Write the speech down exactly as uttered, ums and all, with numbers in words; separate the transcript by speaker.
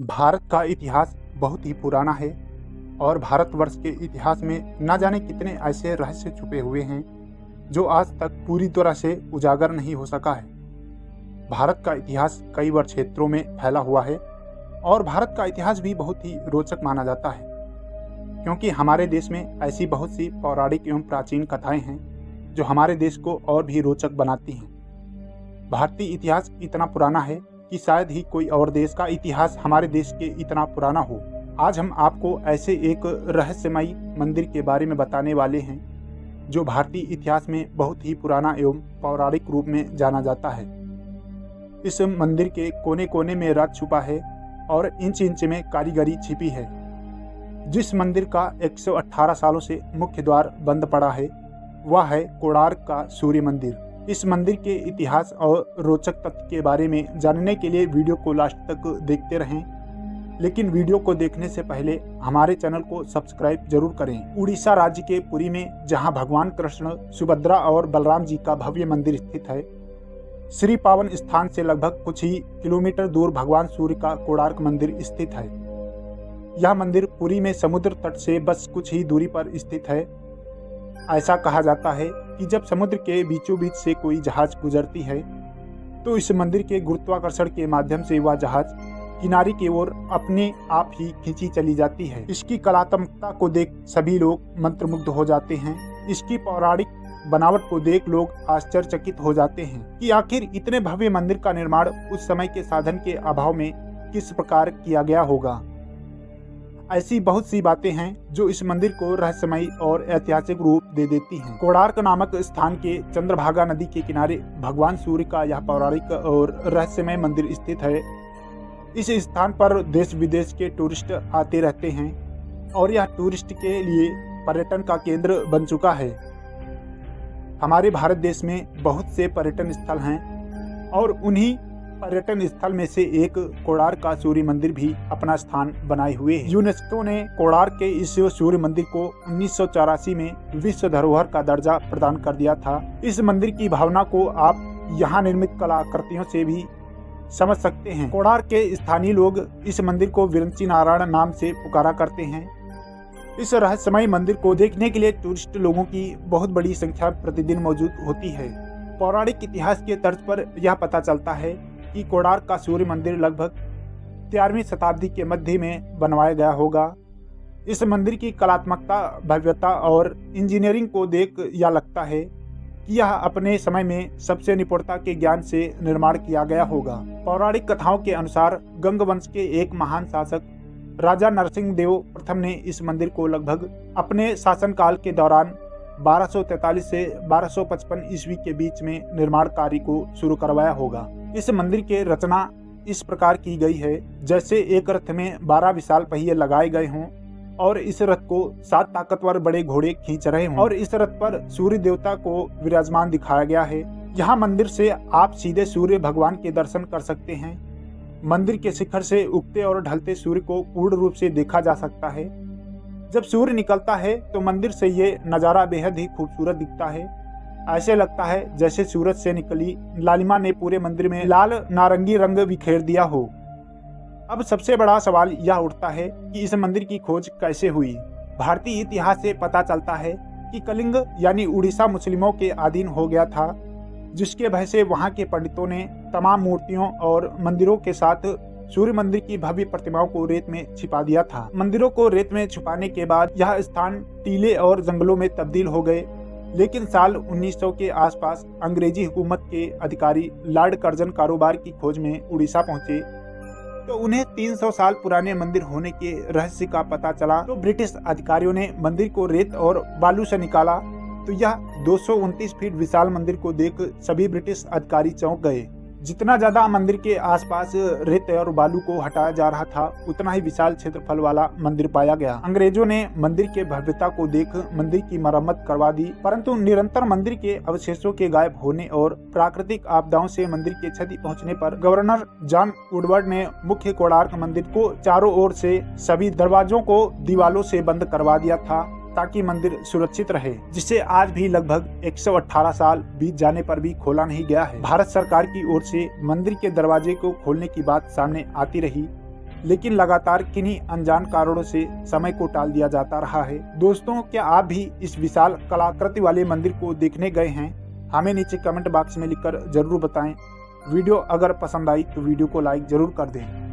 Speaker 1: भारत का इतिहास बहुत ही पुराना है और भारतवर्ष के इतिहास में न जाने कितने ऐसे रहस्य छुपे हुए हैं जो आज तक पूरी तरह से उजागर नहीं हो सका है। भारत का इतिहास कई वर्ग क्षेत्रों में फैला हुआ है और भारत का इतिहास भी बहुत ही रोचक माना जाता है, क्योंकि हमारे देश में ऐसी बहुत सी पौराणिक एवं प्राचीन कथाएं हैं जो हमारे देश को और भी रोचक बनाती हैं। भारतीय इतिहास इतना पुराना है कि शायद ही कोई और देश का इतिहास हमारे देश के इतना पुराना हो। आज हम आपको ऐसे एक रहस्यमयी मंदिर के बारे में बताने वाले हैं जो भारतीय इतिहास में बहुत ही पुराना एवं पौराणिक रूप में जाना जाता है। इस मंदिर के कोने कोने में राज छुपा है और इंच इंच में कारीगरी छिपी है। जिस मंदिर का एक सौ अठारह सालों से मुख्य द्वार बंद पड़ा है वह है कोणार्क का सूर्य मंदिर। इस मंदिर के इतिहास और रोचक तथ्य के बारे में जानने के लिए वीडियो को लास्ट तक देखते रहें, लेकिन वीडियो को देखने से पहले हमारे चैनल को सब्सक्राइब जरूर करें। उड़ीसा राज्य के पुरी में जहां भगवान कृष्ण, सुभद्रा और बलराम जी का भव्य मंदिर स्थित है, श्री पावन स्थान से लगभग कुछ ही किलोमीटर दूर भगवान सूर्य का कोणार्क मंदिर स्थित है। यह मंदिर पुरी में समुद्र तट से बस कुछ ही दूरी पर स्थित है। ऐसा कहा जाता है कि जब समुद्र के बीचों बीच से कोई जहाज गुजरती है तो इस मंदिर के गुरुत्वाकर्षण के माध्यम से वह जहाज किनारे की ओर अपने आप ही खींची चली जाती है। इसकी कलात्मकता को देख सभी लोग मंत्रमुग्ध हो जाते हैं। इसकी पौराणिक बनावट को देख लोग आश्चर्यचकित हो जाते हैं कि आखिर इतने भव्य मंदिर का निर्माण उस समय के साधन के अभाव में किस प्रकार किया गया होगा। ऐसी बहुत सी बातें हैं जो इस मंदिर को रहस्यमयी और ऐतिहासिक रूप दे देती हैं। कोणार्क नामक स्थान के चंद्रभागा नदी के किनारे भगवान सूर्य का यह पौराणिक और रहस्यमय मंदिर स्थित है। इस स्थान पर देश विदेश के टूरिस्ट आते रहते हैं और यह टूरिस्ट के लिए पर्यटन का केंद्र बन चुका है। हमारे भारत देश में बहुत से पर्यटन स्थल हैं और उन्हीं पर्यटन स्थल में से एक कोणार्क का सूर्य मंदिर भी अपना स्थान बनाए हुए है। यूनेस्को ने कोणार्क के इस सूर्य मंदिर को उन्नीस सौ चौरासी में विश्व धरोहर का दर्जा प्रदान कर दिया था। इस मंदिर की भावना को आप यहाँ निर्मित कलाकृतियों से भी समझ सकते हैं। कोणार्क के स्थानीय लोग इस मंदिर को विरंची नारायण नाम से पुकारा करते हैं। इस रहस्यमय मंदिर को देखने के लिए टूरिस्ट लोगों की बहुत बड़ी संख्या प्रतिदिन मौजूद होती है। पौराणिक इतिहास के तर्ज पर यह पता चलता है कि कोणार्क का सूर्य मंदिर लगभग तेरहवीं शताब्दी के मध्य में बनवाया गया होगा। इस मंदिर की कलात्मकता, भव्यता और इंजीनियरिंग को देख यह लगता है कि यह अपने समय में सबसे निपुणता के ज्ञान से निर्माण किया गया होगा। पौराणिक कथाओं के अनुसार गंग वंश के एक महान शासक राजा नरसिंह देव प्रथम ने इस मंदिर को लगभग अपने शासनकाल के दौरान बारह सौ तैंतालीस से बारह सौ पचपन ईस्वी के बीच में निर्माण कार्य को शुरू करवाया होगा। इस मंदिर के रचना इस प्रकार की गई है जैसे एक रथ में बारह विशाल पहिए लगाए गए हों और इस रथ को सात ताकतवर बड़े घोड़े खींच रहे हों और इस रथ पर सूर्य देवता को विराजमान दिखाया गया है। यहाँ मंदिर से आप सीधे सूर्य भगवान के दर्शन कर सकते हैं। मंदिर के शिखर से उगते और ढलते सूर्य को पूर्ण रूप से देखा जा सकता है। जब सूर्य निकलता है तो मंदिर से ये नज़ारा बेहद ही खूबसूरत दिखता है। ऐसे लगता है जैसे सूरज से निकली लालिमा ने पूरे मंदिर में लाल नारंगी रंग बिखेर दिया हो। अब सबसे बड़ा सवाल यह उठता है कि इस मंदिर की खोज कैसे हुई। भारतीय इतिहास से पता चलता है कि कलिंग यानी उड़ीसा मुस्लिमों के अधीन हो गया था, जिसके भय से वहां के पंडितों ने तमाम मूर्तियों और मंदिरों के साथ सूर्य मंदिर की भव्य प्रतिमाओं को रेत में छिपा दिया था। मंदिरों को रेत में छुपाने के बाद यह स्थान टीले और जंगलों में तब्दील हो गए, लेकिन साल उन्नीस सौ के आसपास अंग्रेजी हुकूमत के अधिकारी लॉर्ड कर्जन कारोबार की खोज में उड़ीसा पहुंचे तो उन्हें तीन सौ साल पुराने मंदिर होने के रहस्य का पता चला। तो ब्रिटिश अधिकारियों ने मंदिर को रेत और बालू से निकाला तो यह दो सौ उनतीस फीट विशाल मंदिर को देख सभी ब्रिटिश अधिकारी चौंक गए। जितना ज्यादा मंदिर के आसपास रेत और बालू को हटाया जा रहा था उतना ही विशाल क्षेत्रफल वाला मंदिर पाया गया। अंग्रेजों ने मंदिर के भव्यता को देख मंदिर की मरम्मत करवा दी, परंतु निरंतर मंदिर के अवशेषों के गायब होने और प्राकृतिक आपदाओं से मंदिर के क्षति पहुंचने पर गवर्नर जॉन वुडवर्ड ने मुख्य कोणार्क मंदिर को चारों ओर से सभी दरवाजों को दीवालों से बंद करवा दिया था ताकि मंदिर सुरक्षित रहे, जिसे आज भी लगभग एक सौ अठारह साल बीत जाने पर भी खोला नहीं गया है। भारत सरकार की ओर से मंदिर के दरवाजे को खोलने की बात सामने आती रही, लेकिन लगातार किन्हीं अनजान कारणों से समय को टाल दिया जाता रहा है। दोस्तों, क्या आप भी इस विशाल कलाकृति वाले मंदिर को देखने गए हैं? हमें नीचे कमेंट बॉक्स में लिखकर जरूर बताएं। वीडियो अगर पसंद आई तो वीडियो को लाइक जरूर कर दें।